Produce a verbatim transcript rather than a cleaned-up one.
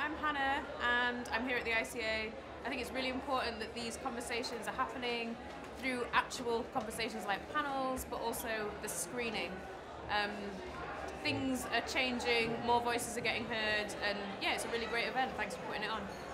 I'm Hannah and I'm here at the I C A. I think it's really important that these conversations are happening through actual conversations like panels, but also the screening. Um, things are changing, more voices are getting heard, and yeah, it's a really great event. Thanks for putting it on.